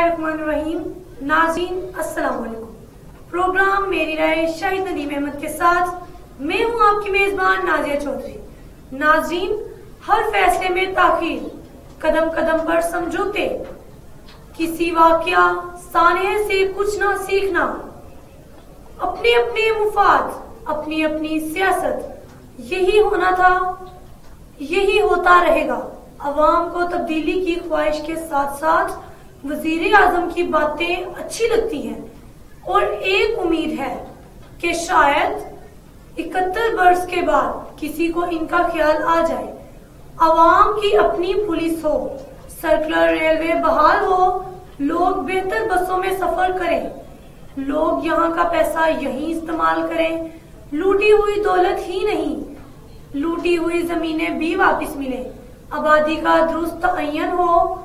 बिस्मिल्लाहिर्रहमानिर्रहीम। नाज़रीन अस्सलाम वालेकुम। प्रोग्राम मेरी राय शाहिद नदीम अहमद के साथ मैं हूं आपकी मेजबान नाजिया चौधरी। नाज़रीन, हर फैसले में ताखीर, कदम कदम पर समझौते, किसी वाकया सानिया से कुछ ना सीखना, अपने अपने मुफाद, अपनी अपनी सियासत, यही होना था, यही होता रहेगा। अवाम को तब्दीली की ख्वाहिश के साथ साथ वजीर आजम की बातें अच्छी लगती हैं और एक उम्मीद है कि शायद 71 बरस के बाद किसी को इनका ख्याल आ जाए। अवाम की अपनी पुलिस हो, सर्कुलर रेलवे बहाल हो, लोग बेहतर बसों में सफर करें, लोग यहाँ का पैसा यहीं इस्तेमाल करें, लूटी हुई दौलत ही नहीं, लूटी हुई जमीनें भी वापस मिले, आबादी का दुरुस्त तयन हो,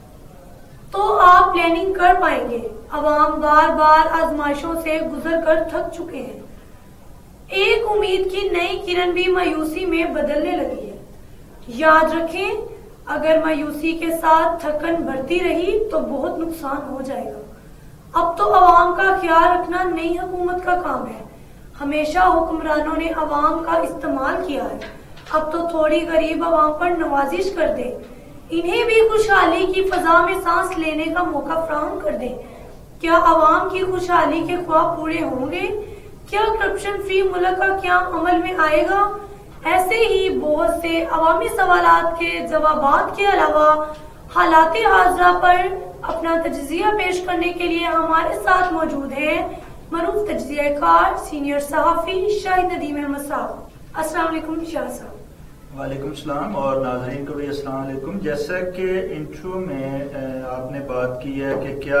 तो आप प्लानिंग कर पाएंगे। अवाम बार बार आजमाइशों से गुजर कर थक चुके हैं। एक उम्मीद की नई किरण भी मायूसी में बदलने लगी है। याद रखें, अगर मायूसी के साथ थकन बढ़ती रही तो बहुत नुकसान हो जाएगा। अब तो अवाम का ख्याल रखना नई हुकूमत का काम है। हमेशा हुक्मरानों ने अवाम का इस्तेमाल किया है, अब तो थोड़ी गरीब अवाम पर नवाजिश कर दे, इन्हें भी खुशहाली की फजा में सांस लेने का मौका फराहम कर दे। क्या अवाम की खुशहाली के ख्वाब पूरे होंगे? क्या करप्शन फ्री मुल्क का क्या अमल में आएगा? ऐसे ही बहुत से अवामी सवालात के जवाबात के अलावा हालात हाजरा पर अपना तज्जिया पेश करने के लिए हमारे साथ मौजूद है मरूफ तज्जियाकार सीनियर सहाफी शाहिद नदीम अहमद साहब। अस्सलाम वालेकुम शाह साहब। वालेकुम सलाम और नाज़रीन को भी अस्सलाम वालेकुम। जैसा कि इंट्रो में आपने बात की है कि क्या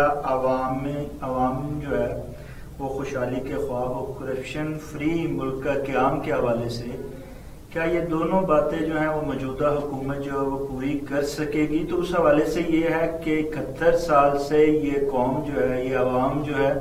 अवाम जो है वो खुशहाली के ख्वाब और करप्शन फ्री मुल्क का क़याम के हवाले से क्या ये दोनों बातें जो हैं वो मौजूदा हुकूमत जो है वो पूरी कर सकेगी? तो उस हवाले से ये है कि 71 साल से ये कौम जो है, ये अवाम जो है,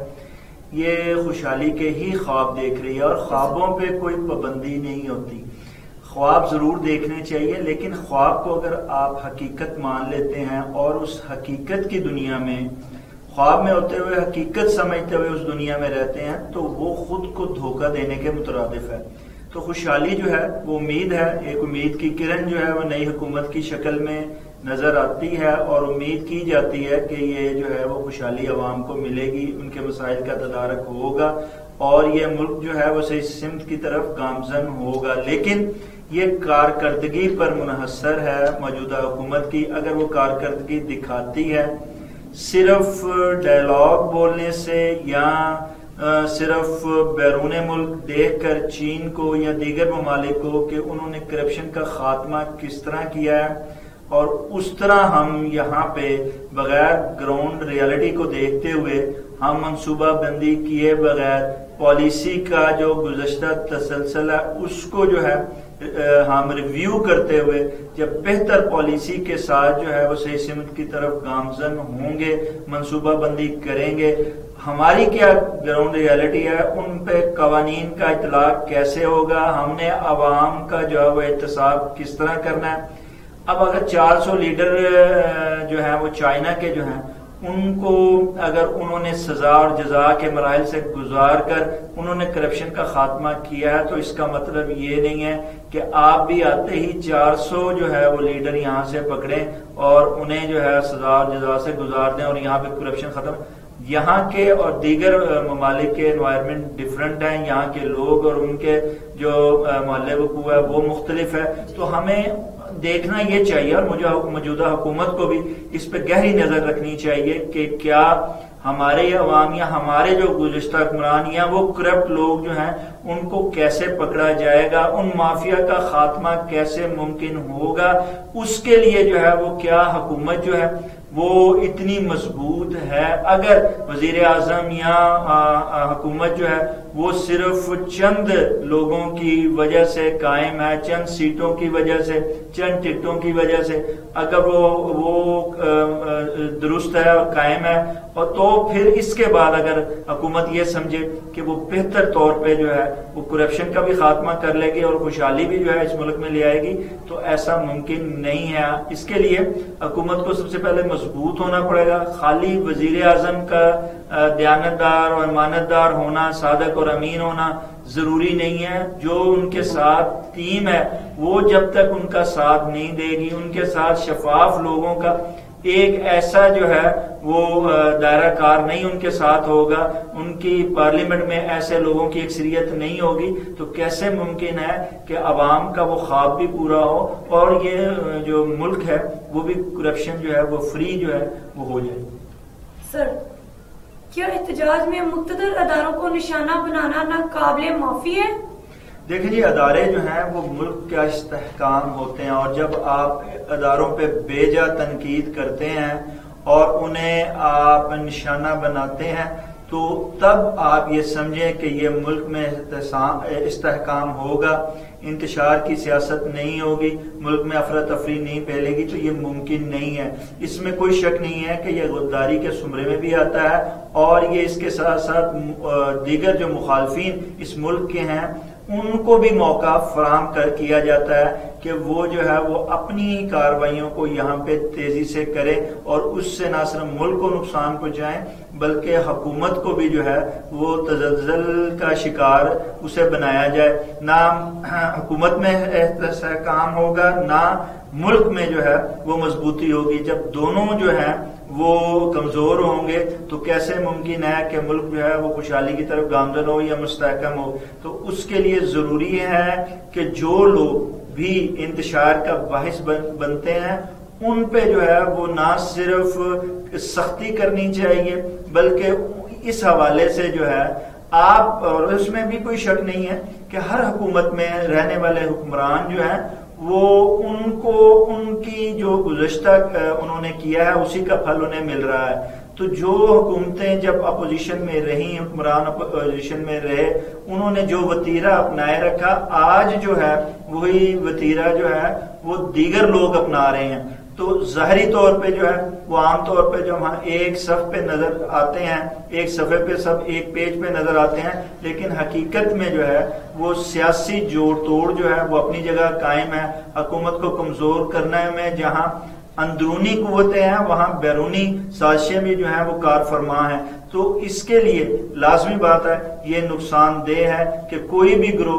ये खुशहाली के ही ख्वाब देख रही है और ख्वाबों पे कोई पाबंदी नहीं होती। ख्वाब जरूर देखने चाहिए, लेकिन ख्वाब को अगर आप हकीकत मान लेते हैं और उस हकीकत की दुनिया में, ख्वाब में होते हुए हकीकत समझते हुए उस दुनिया में रहते हैं, तो वो खुद को धोखा देने के मुतरादिफ है। तो खुशहाली जो है वो उम्मीद है, एक उम्मीद की किरण जो है वो नई हुकूमत की शक्ल में नजर आती है और उम्मीद की जाती है कि ये जो है वो खुशहाली अवाम को मिलेगी, उनके मसाइल का तदारक होगा और ये मुल्क जो है वो सही सिमत की तरफ गामजन होगा। लेकिन ये कारकर्दगी पर मुनहसर है मौजूदा हुकूमत की। अगर वो कारकर्दगी दिखाती है सिर्फ डायलॉग बोलने से या सिर्फ बैरून मुल्क देख कर चीन को या दीगर ममालिक को कि उन्होंने करप्शन का खात्मा किस तरह किया है और उस तरह हम यहाँ पे बगैर ग्राउंड रियलिटी को देखते हुए, हम मंसूबा बंदी किए बगैर पॉलिसी का जो गुज़श्ता तसलसल है उसको जो है हम रिव्यू करते हुए जब बेहतर पॉलिसी के साथ जो है वो सही सिमत की तरफ गामजन होंगे, मंसूबा बंदी करेंगे, हमारी क्या ग्राउंड रियलिटी है, उन पे कवानीन का इतलाक कैसे होगा, हमने अवाम का जो है वो एहतसाब किस तरह करना है। अब अगर 400 लीडर जो है वो चाइना के जो हैं उनको अगर उन्होंने सजा और जजा के मराइल से गुजार कर उन्होंने करप्शन का खात्मा किया है, तो इसका मतलब ये नहीं है कि आप भी आते ही 400 जो है वो लीडर यहाँ से पकड़ें और उन्हें जो है सजा और जजा से गुजार दें और यहाँ पे करप्शन खत्म। यहाँ के और दीगर ममालिक के एनवायरनमेंट डिफरेंट हैं, यहाँ के लोग और उनके जो मोहल्ले वकूअ है वो मुख्तलिफ है। तो हमें देखना ये चाहिए और मौजूदा हुकूमत को भी इस पे गहरी नजर रखनी चाहिए कि क्या हमारे अवाम या हमारे जो गुज़श्ता हुक्मरान या वो करप्ट लोग जो हैं उनको कैसे पकड़ा जाएगा, उन माफिया का खात्मा कैसे मुमकिन होगा, उसके लिए जो है वो क्या हुकूमत जो है वो इतनी मजबूत है। अगर वजीर आजम या हुकूमत जो है وہ صرف چند لوگوں کی وجہ سے قائم ہے، چند سیٹوں کی وجہ سے، چند ٹکٹوں کی وجہ سے اگر وہ درست ہے اور قائم ہے، اور تو پھر اس کے بعد اگر حکومت یہ سمجھے کہ وہ بہتر طور پہ جو ہے وہ کرپشن کا بھی خاتمہ کر لے گی اور خوشحالی بھی جو ہے اس ملک میں لے آئے گی، تو ایسا ممکن نہیں ہے۔ اس کے لیے حکومت کو سب سے پہلے مضبوط ہونا پڑے گا۔ خالی وزیر اعظم کا دیانتدار اور امانتدار ہونا، صادق اور امین ہونا ضروری نہیں ہے۔ جو ان کے ساتھ ٹیم ہے وہ جب تک ان کا ساتھ نہیں دے گی، ان کے ساتھ شفاف لوگوں کا ایک ایسا جو ہے وہ دائرہ کار نہیں ان کے ساتھ ہوگا، ان کی پارلیمنٹ میں ایسے لوگوں کی اکثریت نہیں ہوگی، تو کیسے ممکن ہے کہ عوام کا وہ خواب بھی پورا ہو اور یہ جو ملک ہے وہ بھی کرپشن جو ہے وہ فری جو ہے وہ ہو جائے۔ سر، کیا احتجاج میں مقتدر اداروں کو نشانہ بنانا ناقابل معافی ہے؟ دیکھیں جی، ادارے جو ہیں وہ ملک کا استحکام ہوتے ہیں، اور جب آپ اداروں پہ بے جا تنقید کرتے ہیں اور انہیں آپ نشانہ بناتے ہیں تو تب آپ یہ سمجھیں کہ یہ ملک میں استحکام ہوگا، انتشار کی سیاست نہیں ہوگی، ملک میں افراتفری نہیں پھیلے گی، تو یہ ممکن نہیں ہے۔ اس میں کوئی شک نہیں ہے کہ یہ غداری کے زمرے میں بھی آتا ہے، اور یہ اس کے ساتھ ساتھ دیگر جو مخالفین اس ملک کے ہیں ان کو بھی موقع فراہم کیا جاتا ہے کہ وہ جو ہے وہ اپنی کارروائیوں کو یہاں پہ تیزی سے کرے اور اس سے نہ صرف ملک کو نقصان پہنچائیں بلکہ حکومت کو بھی جو ہے وہ تزلزل کا شکار اسے بنایا جائے۔ نہ حکومت میں استحکام ہوگا، نہ ملک میں جو ہے وہ مضبوطی ہوگی۔ جب دونوں جو ہیں وہ کمزور ہوں گے تو کیسے ممکن ہے کہ ملک جو ہے وہ خوشحالی کی طرف گامزن ہو یا مستحکم ہو؟ تو اس کے لیے ضروری ہے کہ جو لوگ بھی انتشار کا باعث بنتے ہیں ان پہ جو ہے وہ نہ صرف سختی کرنی چاہیے بلکہ اس حوالے سے جو ہے آپ، اور اس میں بھی کوئی شک نہیں ہے کہ ہر حکومت میں رہنے والے حکمران جو ہیں وہ ان کو ان کی جو گزشتہ انہوں نے کیا ہے اسی کا پھل انہیں مل رہا ہے۔ تو جو حکومتیں جب اپوزیشن میں رہیں، حکمران اپوزیشن میں رہے، انہوں نے جو وتیرہ اپنائے رکھا، آج جو ہے وہی وتیرہ جو ہے وہ دیگر لوگ اپنا رہے ہیں۔ تو ظاہری طور پہ جو ہے وہ عام طور پہ جب ہم ایک صف پہ نظر آتے ہیں، ایک صفحے پہ سب ایک پیج پہ نظر آتے ہیں، لیکن حقیقت میں جو ہے وہ سیاسی جوڑ توڑ جو ہے وہ اپنی جگہ قائم ہے۔ حکومت کو کمزور کرنے میں جہاں اندرونی قوتیں ہیں وہاں بیرونی سازشیں بھی جو ہیں وہ کار فرما ہیں۔ تو اس کے لیے لازمی بات ہے، یہ نقصان دہ ہے کہ کوئی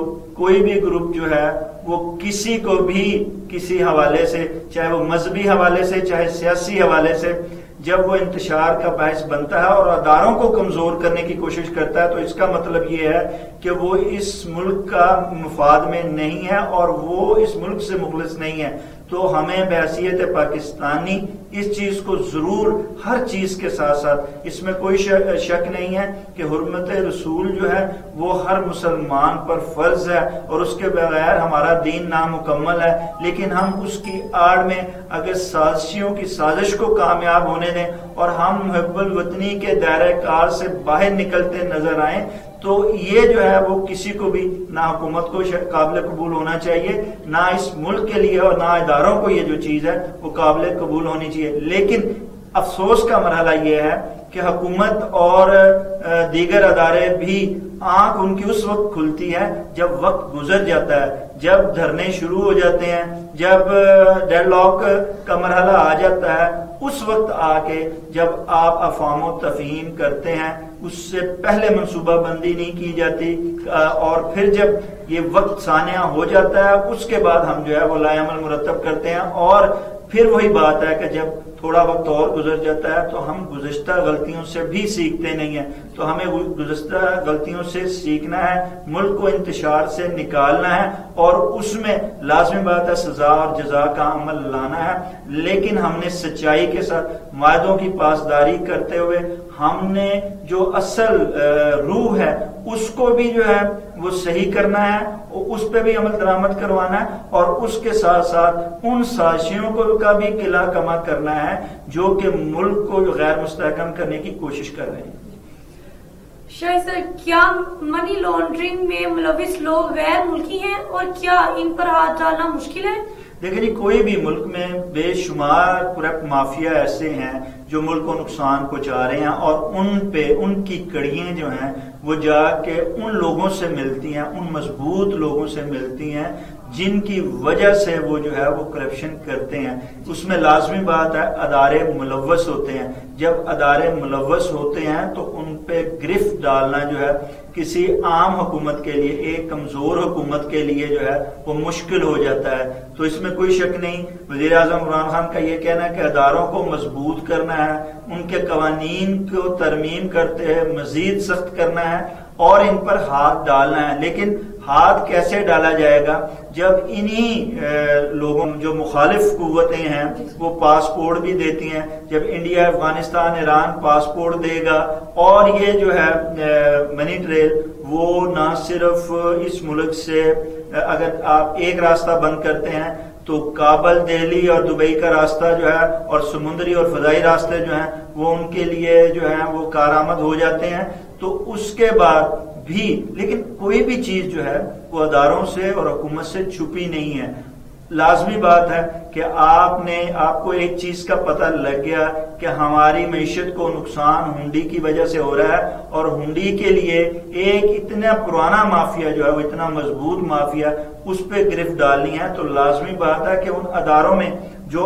بھی گروپ جو ہے وہ کسی کو بھی کسی حوالے سے، چاہے وہ مذہبی حوالے سے چاہے سیاسی حوالے سے، جب وہ انتشار کا باعث بنتا ہے اور اداروں کو کمزور کرنے کی کوشش کرتا ہے تو اس کا مطلب یہ ہے کہ وہ اس ملک کا مفاد میں نہیں ہے اور وہ اس ملک سے مخلص نہیں ہے۔ تو ہمیں بحیثیت پاکستانی اس چیز کو ضرور ہر چیز کے ساتھ ساتھ، اس میں کوئی شک نہیں ہے کہ حرمت رسول جو ہے وہ ہر مسلمان پر فرض ہے اور اس کے بغیر ہمارا دین نامکمل ہے، لیکن ہم اس کی آڑ میں اگر سازشیوں کی سازش کو کامیاب ہونے دیں اور ہم محب الوطنی کے دائرہ کار سے باہر نکلتے نظر آئیں تو یہ جو ہے وہ کسی کو بھی، نہ حکومت کو قابل قبول ہونا چاہیے، نہ اس ملک کے لیے اور نہ اداروں کو یہ جو چیز ہے وہ قابل قبول ہونی چاہیے۔ لیکن افسوس کا مرحلہ یہ ہے کہ حکومت اور دیگر ادارے بھی آنکھ ان کی اس وقت کھلتی ہے جب وقت گزر جاتا ہے، جب دھرنے شروع ہو جاتے ہیں، جب ڈیڈ لاک کا مرحلہ آ جاتا ہے، اس وقت آ کے جب آپ افہام و تفہیم کرتے ہیں، اس سے پہلے منصوبہ بندی نہیں کی جاتی، اور پھر جب یہ وقت سانحہ ہو جاتا ہے اس کے بعد ہم جو ہے وہ لائے عمل مرتب کرتے ہیں، اور پھر وہی بات ہے کہ جب تھوڑا وقت اور گزر جاتا ہے تو ہم گزشتہ غلطیوں سے بھی سیکھتے نہیں ہیں۔ تو ہمیں گزشتہ غلطیوں سے سیکھنا ہے، ملک کو انتشار سے نکالنا ہے، اور اس میں لازمی بات ہے سزا اور جزا کا عمل لانا ہے، لیکن ہم نے سچائی کے ساتھ معاہدوں کی پاسداری کرتے ہوئے ہم نے جو اصل روح ہے اس کو بھی جو ہے وہ صحیح کرنا ہے، اس پہ بھی عمل درآمد کروانا ہے، اور اس کے ساتھ ساتھ ان سازشوں کو کا بھی قلعہ کما کرنا ہے جو کہ ملک کو غیر مستحکم کرنے کی کوشش کر رہے ہیں۔ शायद सर, क्या मनी लॉन्ड्रिंग में मुलविस लोग गैर मुल्की हैं और क्या इन पर हाथ डालना मुश्किल है? देखिए जी, कोई भी मुल्क में बेशुमार करप्ट माफिया ऐसे हैं जो मुल्क को नुकसान पहुंचा रहे हैं और उन पे उनकी कड़ियां जो हैं वो जाके उन लोगों से मिलती हैं, उन मजबूत लोगों से मिलती हैं जिनकी वजह से वो जो है वो करप्शन करते हैं। उसमें लाजमी बात है अदारे मुलव्वस होते हैं। जब अदारे मुलव्वस होते हैं तो उन पे गिरफ्त डालना जो है किसी आम हुकूमत के लिए, एक कमजोर हुकूमत के लिए जो है वो मुश्किल हो जाता है। तो इसमें कोई शक नहीं, वजीर आजम इमरान खान का ये कहना है कि अदारों को मजबूत करना है, उनके कवानीन को तरमीम करते हैं मजीद सख्त करना है और इन पर हाथ डालना है। लेकिन हाथ कैसे डाला जाएगा जब इन्हीं लोगों जो मुखालिफ कुव्वतें हैं वो पासपोर्ट भी देती हैं। जब इंडिया, अफगानिस्तान, ईरान पासपोर्ट देगा और ये जो है मनी ट्रेल वो ना सिर्फ इस मुल्क से, अगर आप एक रास्ता बंद करते हैं तो काबल, दिल्ली और दुबई का रास्ता जो है और समुद्री और फजाई रास्ते जो हैं वो उनके लिए जो है वो कारआमद हो जाते हैं। तो उसके बाद भी लेकिन कोई भी चीज जो है वो अदारों से और हुकूमत से छुपी नहीं है। लाजमी बात है कि आपको एक चीज का पता लग गया कि हमारी मईशत को नुकसान हुंडी की वजह से हो रहा है और हुंडी के लिए एक इतना पुराना माफिया जो है वो इतना मजबूत माफिया, उस पर गिरफ्त डालनी है। तो लाजमी बात है कि उन अदारों में जो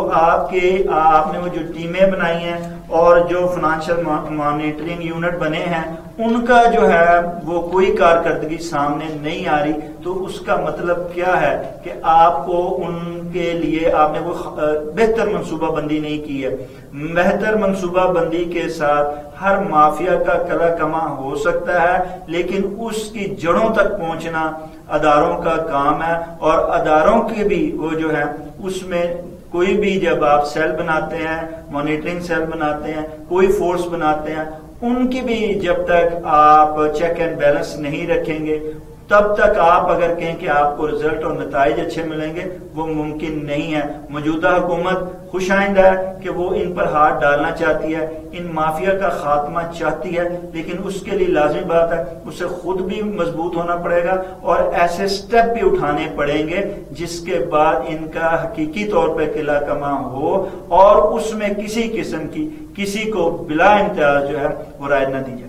आपने वो जो टीमें बनाई हैं और जो फाइनेंशियल मॉनिटरिंग यूनिट बने हैं उनका जो है वो कोई कारकर्दगी सामने नहीं आ रही। तो उसका मतलब क्या है कि आपको उनके लिए आपने वो बेहतर मंसूबाबंदी नहीं की है। बेहतर मंसूबाबंदी के साथ हर माफिया का कला कमा हो सकता है, लेकिन उसकी जड़ों तक पहुंचना अदारों का काम है। और अदारों के भी वो जो है उसमें कोई भी, जब आप सेल बनाते हैं, मॉनिटरिंग सेल बनाते हैं, कोई फोर्स बनाते हैं, उनकी भी जब तक आप चेक एंड बैलेंस नहीं रखेंगे तब तक आप अगर कहें कि आपको रिजल्ट और नताइज अच्छे मिलेंगे वो मुमकिन नहीं है। मौजूदा हुकूमत खुशाइंद है कि वो इन पर हाथ डालना चाहती है, इन माफिया का खात्मा चाहती है, लेकिन उसके लिए लाजमी बात है उसे खुद भी मजबूत होना पड़ेगा और ऐसे स्टेप भी उठाने पड़ेंगे जिसके बाद इनका हकीकी तौर पर किला कमा हो और उसमें किसी किस्म की किसी को बिला इम्तियाज जो है वो राय न दी जाए।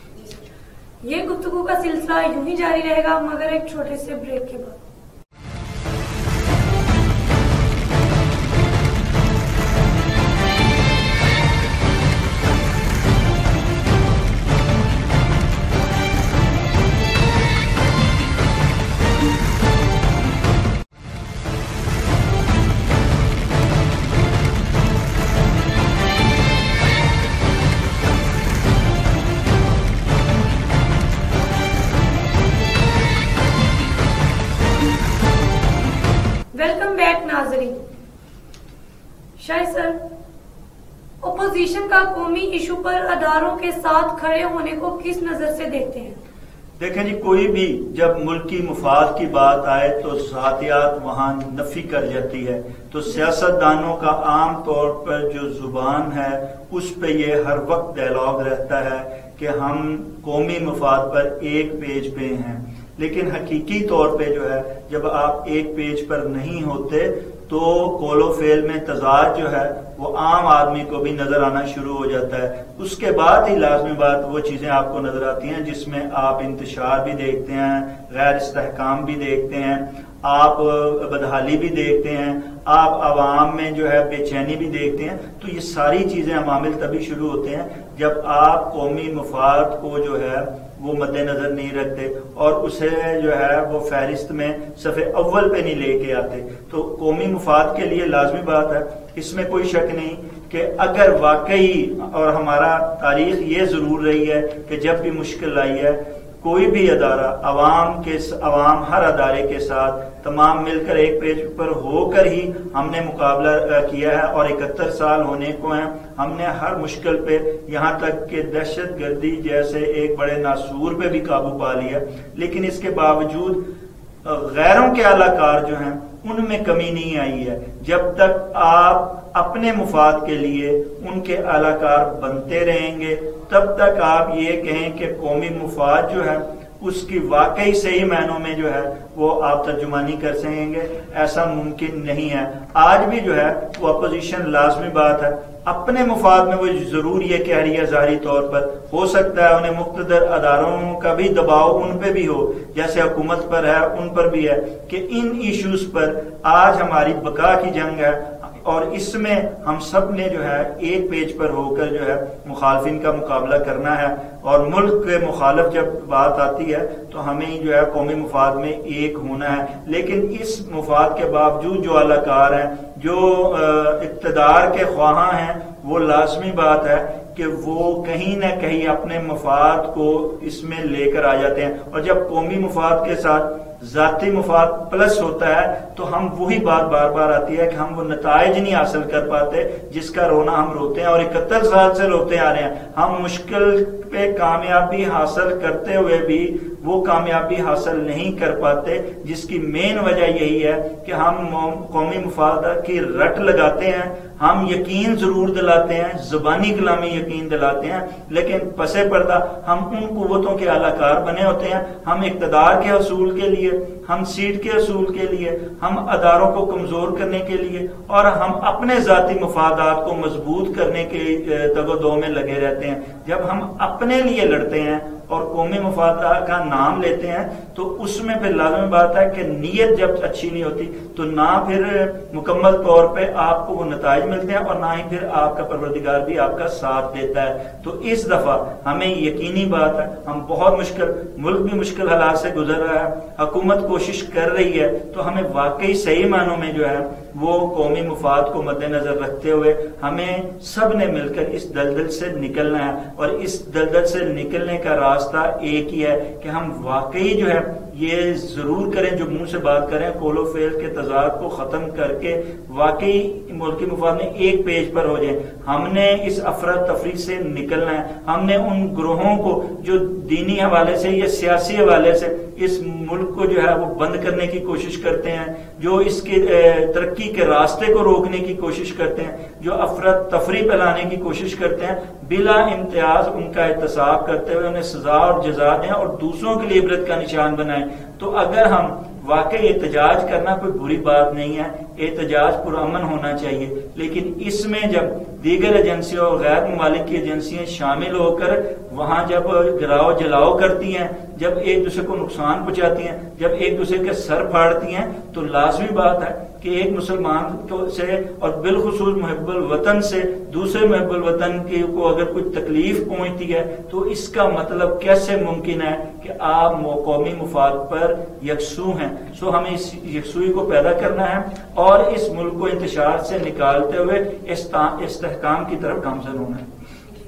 ये गुफ्तगू का सिलसिला यूं ही जारी रहेगा मगर एक छोटे से ब्रेक के बाद। वेलकम बैक नाजरीन। शायद सर, ओपोजिशन का कौमी इशू पर अदारों के साथ खड़े होने को किस नजर से देखते हैं? देखें जी, कोई भी जब मुल्की मुफाद की बात आए तो ज़ातियात वहां नफी कर जाती है। तो सियासतदानों का आम तौर पर जो जुबान है उस पे ये हर वक्त डायलॉग रहता है कि हम कौमी मुफाद पर एक पेज पे हैं, लेकिन हकीकी तौर पे जो है जब आप एक पेज पर नहीं होते तो कोलो फेल में तजाद जो है वो आम आदमी को भी नजर आना शुरू हो जाता है। उसके बाद ही लाजमी बात वो चीजें आपको नजर आती हैं जिसमें आप इंतशार भी देखते हैं, गैर इस्तेहकाम भी देखते हैं, आप बदहाली भी देखते हैं, आप आवाम में जो है बेचैनी भी देखते हैं। तो ये सारी चीजें अमामिल तभी शुरू होते हैं जब आप कौमी मुफाद को जो है वो मद्देनजर नहीं रखते और उसे जो है वो फहरिस्त में सफ़े अव्वल पे नहीं लेके आते। तो कौमी मुफाद के लिए लाजमी बात है, इसमें कोई शक नहीं कि अगर वाकई, और हमारा तारीख ये जरूर रही है कि जब भी मुश्किल आई है कोई भी अदारा अवाम हर अदारे के साथ तमाम मिलकर एक पेज पर होकर ही हमने मुकाबला किया है और 71 साल होने को हैं। हमने हर मुश्किल पे यहाँ तक कि दहशत गर्दी जैसे एक बड़े नासूर पे भी काबू पा लिया, लेकिन इसके बावजूद गैरों के अलाकार जो हैं ان میں کمی نہیں آئی ہے. جب تک آپ اپنے مفاد کے لیے ان کے اعلی کار بنتے رہیں گے تب تک آپ یہ کہیں کہ قومی مفاد جو ہے اس کی واقعی صحیح معنوں میں جو ہے وہ آپ ترجمانی کر سکیں گے. ایسا ممکن نہیں ہے. آج بھی جو ہے وہ اپوزیشن لازمی بات ہے اپنے مفاد میں وہ ضرور یہ کہہ رہی ہے ظاہری طور پر. ہو سکتا ہے انہیں مقتدر اداروں کا بھی دباؤ ان پہ بھی ہو جیسے حکومت پر ہے ان پر بھی ہے کہ ان ایشوز پر آج ہماری بقا کی جنگ ہے اور اس میں ہم سب نے جو ہے ایک پیج پر ہو کر جو ہے مخالفین کا مقابلہ کرنا ہے. اور ملک کے مخالف جب بات آتی ہے تو ہمیں جو ہے قومی مفاد میں ایک ہونا ہے. لیکن اس مفاد کے باوجود جو اعلی کار ہیں جو اقتدار کے خواہاں ہیں وہ لازمی بات ہے کہ وہ کہیں نہ کہیں اپنے مفاد کو اس میں لے کر آ جاتے ہیں. اور جب قومی مفاد کے ساتھ ذاتی مفاد پلس ہوتا ہے تو ہم وہی بات بار بار آتی ہے کہ ہم وہ نتائج نہیں حاصل کر پاتے جس کا رونا ہم روتے ہیں اور 71 سال سے روتے آ رہے ہیں. ہم مشکل پہ کامیابی حاصل کرتے ہوئے بھی وہ کامیابی حاصل نہیں کر پاتے جس کی مین وجہ یہی ہے کہ ہم قومی مفاد کی رٹ لگاتے ہیں. ہم یقین ضرور دلاتے ہیں زبانی کلامی یقین دلاتے ہیں لیکن پس پردہ ہم ان قوتوں کے اعلی کار بنے ہوتے ہیں. ہم اقتدار کے حصول کے لیے ہم سیٹ کے حصول کے لیے ہم اداروں کو کمزور کرنے کے لیے اور ہم اپنے ذاتی مفادات کو مضبوط کرنے کے تگ و دو میں لگے رہتے ہیں. جب ہم اپنے لیے لڑتے ہیں اور قومی مفاد کا نام لیتے ہیں تو اس میں پھر لازمی بات ہے کہ نیت جب اچھی نہیں ہوتی تو نہ پھر مکمل طور پہ آپ کو وہ نتائج ملتے ہیں اور نہ ہی پھر آپ کا پروردگار بھی آپ کا ساتھ دیتا ہے. تو اس دفعہ ہمیں یقینی بات ہے ہم بہت مشکل ملک بھی مشکل حالات سے گزر رہا ہے. حکومت کوشش کر رہی ہے تو ہمیں واقعی صحیح معنوں میں جو ہے وہ قومی مفاد کو مد نظر رکھتے ہوئے ہمیں سب نے مل کر اس دلدل سے نکلنا ہے. اور اس دلدل سے نکلنے کا راستہ ایک ہی ہے کہ ہم واقعی جو ہے یہ ضرور کریں جو منہ سے بات کریں قول و فعل کے تضاد کو ختم کر کے واقعی ملکی مفاد میں ایک پیج پر ہو جائیں. ہم نے اس افراتفری سے نکلنا ہے. ہم نے ان گروہوں کو جو دینی حوالے سے یا سیاسی حوالے سے اس ملک کو جو ہے وہ بند کرنے کی کوشش کرتے ہیں جو اس کے ترقی کے راستے کو روکنے کی کوشش کرتے ہیں جو افراتفری پھیلانے کی کوشش کرتے ہیں بلا امتیاز ان کا احتساب کرتے ہوئے انہیں سزا اور جزا دیں اور دوسروں کے لیے عبرت کا نشان بنائیں. تو اگر ہم واقعی احتجاج کرنا کوئی بری بات نہیں ہے. احتجاج پرامن ہونا چاہیے لیکن اس میں جب دیگر ایجنسیوں اور غیر ممالک کی ایجنسیاں شامل ہو کر وہاں جب گراؤ جلاؤ کرتی ہیں جب ایک دوسرے کو نقصان پہنچاتی ہیں جب ایک دوسرے کے سر پھاڑتی ہیں تو لازمی بات ہے کہ ایک مسلمان سے اور بالخصوص محب الوطن سے دوسرے محب الوطن کو اگر کوئی تکلیف پہنچتی ہے تو اس کا مطلب کیسے ممکن ہے کہ آپ قومی مفاد پر یکسو ہیں. سو ہمیں اس یکسوئی کو پیدا کرنا ہے اور اس ملک کو انتشار سے نکالتے ہوئے استحکام کی طرف گامزن ہونا ہے.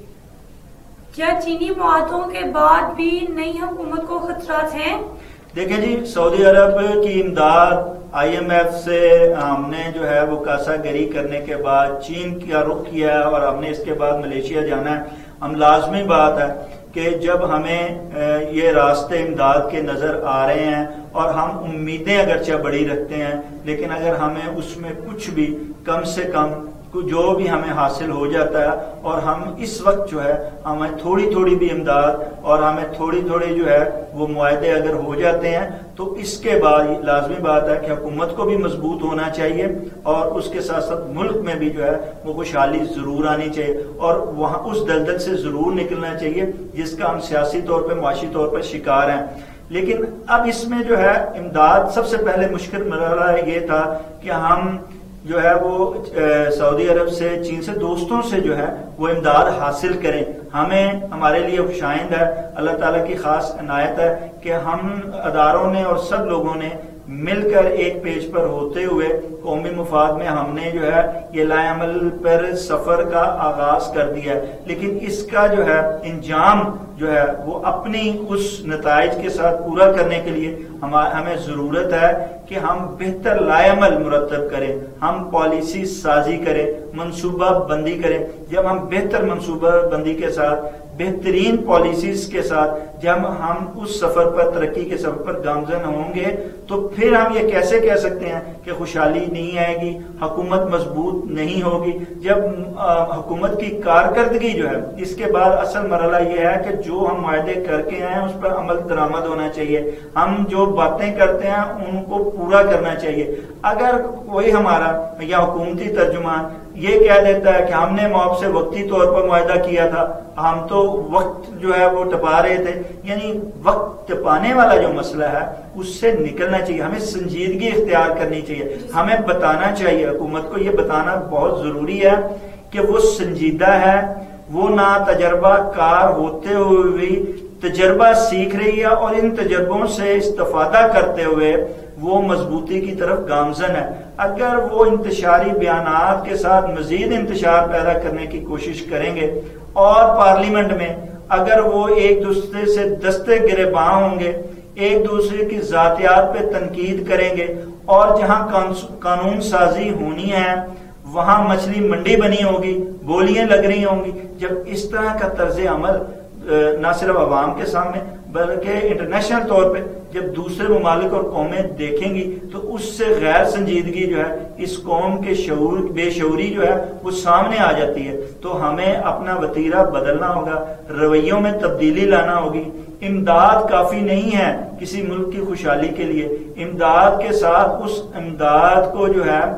کیا چینی معاہدوں کے بعد بھی نئی حکومت کو خطرات ہیں؟ دیکھیں جی سعودی عرب کی امداد IMF سے ہم نے جو ہے وہ کاسا گری کرنے کے بعد چین کا رخ کیا ہے اور ہم نے اس کے بعد ملیشیا جانا ہے. ہم لازمی بات ہے کہ جب ہمیں یہ راستے امداد کے نظر آ رہے ہیں اور ہم امیدیں اگرچہ بڑی رکھتے ہیں لیکن اگر ہمیں اس میں کچھ بھی کم سے کم جو بھی ہمیں حاصل ہو جاتا ہے اور ہم اس وقت جو ہے ہمیں تھوڑی تھوڑی بھی امداد اور ہمیں تھوڑی تھوڑی جو ہے وہ معاہدے اگر ہو جاتے ہیں تو اس کے بعد لازمی بات ہے کہ حکومت کو بھی مضبوط ہونا چاہیے اور اس کے ساتھ ساتھ ملک میں بھی جو ہے وہ خوشحالی ضرور آنی چاہیے اور وہاں اس دلدل سے ضرور نکلنا چاہیے جس کا ہم سیاسی طور پہ معاشی طور پر شکار ہیں. لیکن اب اس میں جو ہے امداد سب سے پہلے مشکل مرحلہ یہ تھا کہ ہم جو ہے وہ سعودی عرب سے چین سے دوستوں سے جو ہے وہ امداد حاصل کریں. ہمیں ہمارے لیے خوشائند ہے اللہ تعالیٰ کی خاص عنایت ہے کہ ہم اداروں نے اور سب لوگوں نے مل کر ایک پیج پر ہوتے ہوئے قومی مفاد میں ہم نے جو ہے یہ لائے عمل پر سفر کا آغاز کر دیا ہے. لیکن اس کا جو ہے انجام جو ہے وہ اپنی اس نتائج کے ساتھ پورا کرنے کے لیے ہمیں ضرورت ہے کہ ہم بہتر لائے عمل مرتب کریں, ہم پالیسی سازی کریں, منصوبہ بندی کریں. جب ہم بہتر منصوبہ بندی کے ساتھ بہترین پالیسیز کے ساتھ جب ہم اس سفر پر ترقی کے سفر پر گامزن ہوں گے تو پھر ہم یہ کیسے کہہ سکتے ہیں کہ خوشحالی نہیں آئے گی، حکومت مضبوط نہیں ہوگی، جب حکومت کی کارکردگی جو ہے، اس کے بعد اصل مرحلہ یہ ہے کہ جو ہم معاہدے کر کے آئے ہیں اس پر عمل درآمد ہونا چاہیے، ہم جو باتیں کرتے ہیں ان کو پورا کرنا چاہیے۔ اگر کوئی ہمارا یا حکومتی ترجمان یہ کہہ دیتا ہے کہ ہم نے موب سے وقتی طور پر معاہدہ کیا تھا، ہم تو وقت جو ہے وہ ٹپا رہے تھے، یعنی وقت ٹپانے والا جو مسئلہ ہے اس سے نکلنا چاہیے، ہمیں سنجیدگی اختیار کرنی چاہیے، ہمیں بتانا چاہیے، حکومت کو یہ بتانا بہت ضروری ہے کہ وہ سنجیدہ ہے، وہ نہ تجربہ کار ہوتے ہوئے بھی تجربہ سیکھ رہی ہے اور ان تجربوں سے استفادہ کرتے ہوئے وہ مضبوطی کی طرف گامزن ہے۔ اگر وہ انتشاری بیانات کے ساتھ مزید انتشار پیدا کرنے کی کوشش کریں گے اور پارلیمنٹ میں اگر وہ ایک دوسرے سے دستے گریباں ہوں گے، ایک دوسرے کی ذاتیات پہ تنقید کریں گے، اور جہاں قانون سازی ہونی ہے وہاں مچھلی منڈی بنی ہوگی، بولیاں لگ رہی ہوں گی، جب اس طرح کا طرز عمل نہ صرف عوام کے سامنے بلکہ انٹرنیشنل طور پہ جب دوسرے ممالک اور قومیں دیکھیں گی تو اس سے غیر سنجیدگی جو ہے، اس قوم کے شعور بے شعوری جو ہے وہ سامنے آ جاتی ہے۔ تو ہمیں اپنا وتیرہ بدلنا ہوگا، رویوں میں تبدیلی لانا ہوگی۔ امداد کافی نہیں ہے کسی ملک کی خوشحالی کے لیے، امداد کے ساتھ اس امداد کو جو ہے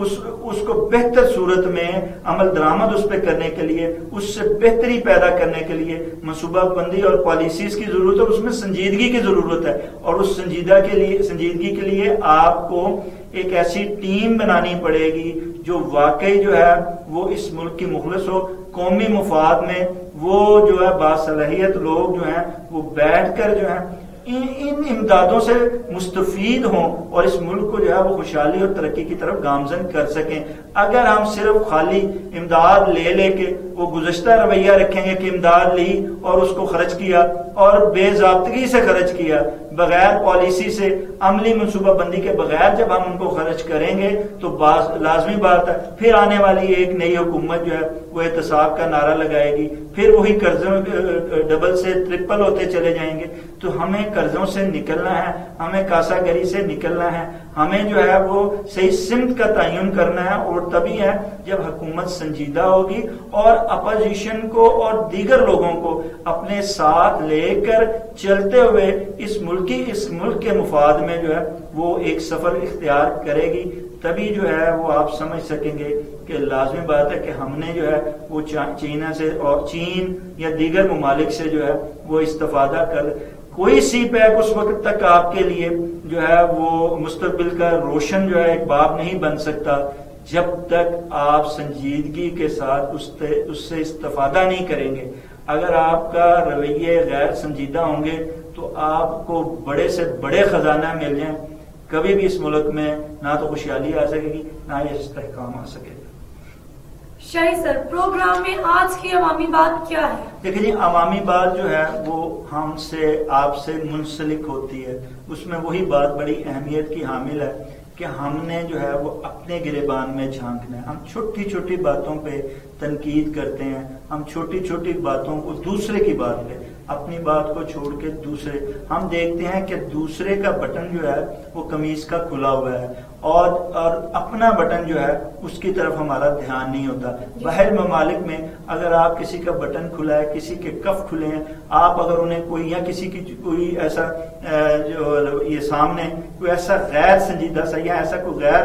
اس کو بہتر صورت میں عمل درآمد اس پہ کرنے کے لیے، اس سے بہتری پیدا کرنے کے لیے منصوبہ بندی اور پالیسیز کی ضرورت ہے، اس میں سنجیدگی کی ضرورت ہے، اور اس سنجیدگی کے لیے آپ کو ایک ایسی ٹیم بنانی پڑے گی جو واقعی جو ہے وہ اس ملک کی مخلص ہو، قومی مفاد میں وہ جو ہے باصلاحیت لوگ جو ہیں وہ بیٹھ کر جو ہے ان امدادوں سے مستفید ہوں اور اس ملک کو جو ہے وہ خوشحالی اور ترقی کی طرف گامزن کر سکیں۔ اگر ہم صرف خالی امداد لے کے وہ گزشتہ رویہ رکھیں گے کہ امداد لی اور اس کو خرچ کیا اور بے ضابطگی سے خرچ کیا، بغیر پالیسی سے عملی منصوبہ بندی کے بغیر جب ہم ان کو خرچ کریں گے تو لازمی بات ہے پھر آنے والی ایک نئی حکومت جو ہے وہ احتساب کا نعرہ لگائے گی، پھر وہی قرضوں ڈبل سے ٹرپل ہوتے چلے جائیں گے۔ تو ہمیں قرضوں سے نکلنا ہے، ہمیں کاسا گری سے نکلنا ہے، ہمیں جو ہے وہ صحیح سمت کا تعین کرنا ہے، اور تبھی ہے جب حکومت سنجیدہ ہوگی اور اپوزیشن کو اور دیگر لوگوں کو اپنے ساتھ لے کر چلتے ہوئے اس ملک کے مفاد میں جو ہے وہ ایک سفر اختیار کرے گی، تبھی جو ہے وہ آپ سمجھ سکیں گے کہ لازمی بات ہے کہ ہم نے جو ہے وہ چین یا دیگر ممالک سے جو ہے وہ استفادہ کر کوئی سی پیک اس وقت تک آپ کے لیے جو ہے وہ مستقبل کا روشن جو ہے ایک باب نہیں بن سکتا جب تک آپ سنجیدگی کے ساتھ اس سے استفادہ نہیں کریں گے۔ اگر آپ کا رویے غیر سنجیدہ ہوں گے تو آپ کو بڑے سے بڑے خزانہ مل جائیں، کبھی بھی اس ملک میں نہ تو خوشحالی آ سکے گی نہ ہی استحکام آ سکے گا۔ شاہی سر، پروگرام میں آج کی عوامی بات کیا ہے؟ دیکھیں جی، عوامی بات جو ہے وہ ہم سے آپ سے منسلک ہوتی ہے، اس میں وہی بات بڑی اہمیت کی حامل ہے کہ ہم نے جو ہے وہ اپنے گریبان میں جھانکنا ہے۔ ہم چھوٹی چھوٹی باتوں پہ تنقید کرتے ہیں، ہم چھوٹی چھوٹی باتوں کو دوسرے کی بات پہ، اپنی بات کو چھوڑ کے دوسرے، ہم دیکھتے ہیں کہ دوسرے کا بٹن جو ہے وہ قمیص کا کھلا ہوا ہے اور اپنا بٹن جو ہے اس کی طرف ہمارا دھیان نہیں ہوتا۔ باہر ممالک میں اگر آپ کسی کا بٹن کھلا ہے، کسی کے کف کھلے ہیں، آپ اگر انہیں کوئی یا کسی کی کوئی ایسا جو یہ سامنے کوئی ایسا غیر سنجیدہ سا یا ایسا کوئی غیر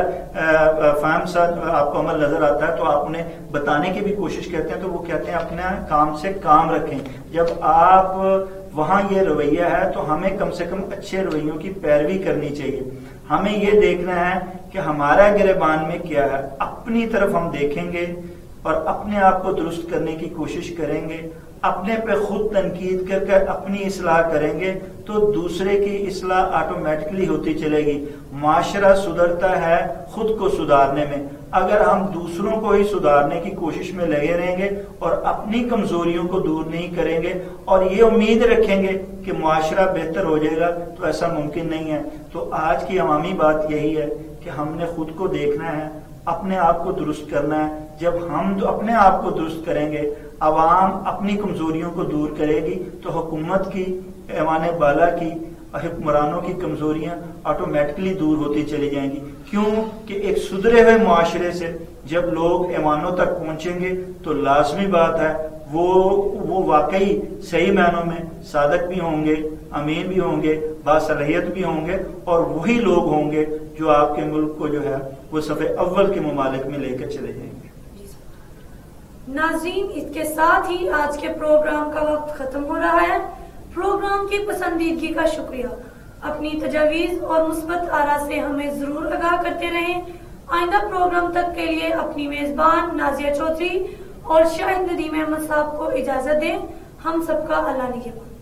فہم سا آپ کو عمل نظر آتا ہے تو آپ انہیں بتانے کی بھی کوشش کرتے ہیں، تو وہ کہتے ہیں اپنا کام سے کام رکھیں۔ جب آپ وہاں یہ رویہ ہے تو ہمیں کم سے کم اچھے رویوں کی پیروی کرنی چاہیے۔ ہمیں یہ دیکھنا ہے کہ ہمارا گریبان میں کیا ہے، اپنی طرف ہم دیکھیں گے اور اپنے آپ کو درست کرنے کی کوشش کریں گے، اپنے پہ خود تنقید کر کر اپنی اصلاح کریں گے تو دوسرے کی اصلاح آٹومیٹکلی ہوتی چلے گی۔ معاشرہ سدھرتا ہے خود کو سدھارنے میں۔ اگر ہم دوسروں کو ہی سدھارنے کی کوشش میں لگے رہیں گے اور اپنی کمزوریوں کو دور نہیں کریں گے اور یہ امید رکھیں گے کہ معاشرہ بہتر ہو جائے گا تو ایسا ممکن نہیں ہے۔ تو آج کی عوامی بات یہی ہے کہ ہم نے خود کو دیکھنا ہے، اپنے آپ کو درست کرنا ہے۔ جب ہم اپنے آپ کو درست کریں گے، عوام اپنی کمزوریوں کو دور کرے گی تو حکومت کی ایوان بالا کی حکمرانوں کی کمزوریاں آٹومیٹکلی دور ہوتی چلی جائیں گی. کیوں کہ ایک سدھرے ہوئے معاشرے سے جب لوگ ایوانوں تک پہنچیں گے تو لازمی بات ہے وہ واقعی صحیح معنوں میں صادق بھی ہوں گے, امین بھی ہوں گے, باصلاحیت بھی ہوں گے, اور وہی لوگ ہوں گے جو آپ کے ملک کو جو ہے وہ صف اول کے ممالک میں لے کر چلے جائیں گے. ناظرین, اس کے ساتھ ہی آج کے پروگرام کا وقت ختم ہو رہا ہے. پروگرام کی پسندیدگی کا شکریہ. اپنی تجاویز اور مثبت آراء سے ہمیں ضرور آگاہ کرتے رہیں. آئندہ پروگرام تک کے لیے اپنی میزبان نازیہ چودھری اور شاہد ندیم احمد صاحب کو اجازت دیں. ہم سب کا اللہ نگہبان.